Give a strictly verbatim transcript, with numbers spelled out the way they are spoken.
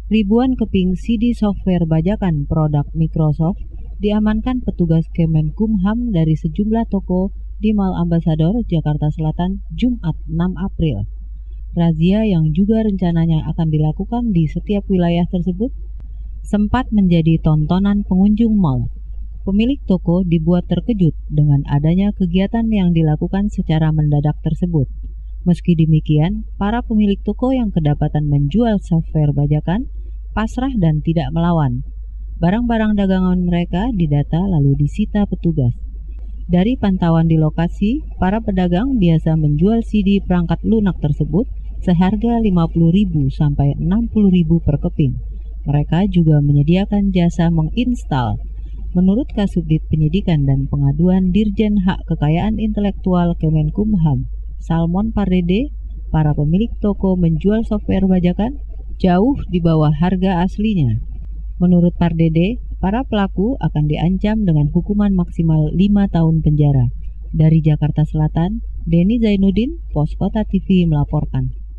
Ribuan keping C D software bajakan produk Microsoft diamankan petugas Kemenkumham dari sejumlah toko di Mall Ambasador, Jakarta Selatan, Jumat enam April. Razia yang juga rencananya akan dilakukan di setiap wilayah tersebut sempat menjadi tontonan pengunjung mall. Pemilik toko dibuat terkejut dengan adanya kegiatan yang dilakukan secara mendadak tersebut. Meski demikian, para pemilik toko yang kedapatan menjual software bajakan pasrah dan tidak melawan. Barang-barang dagangan mereka didata lalu disita petugas. Dari pantauan di lokasi, para pedagang biasa menjual C D perangkat lunak tersebut seharga lima puluh ribu sampai enam puluh ribu per keping. Mereka juga menyediakan jasa menginstal. Menurut Kasubdit Penyidikan dan Pengaduan Dirjen Hak Kekayaan Intelektual Kemenkumham, Salmon Pardede, para pemilik toko menjual software bajakan jauh di bawah harga aslinya. Menurut Pardede, para pelaku akan diancam dengan hukuman maksimal lima tahun penjara. Dari Jakarta Selatan, Denny Zainuddin, Pos Kota T V melaporkan.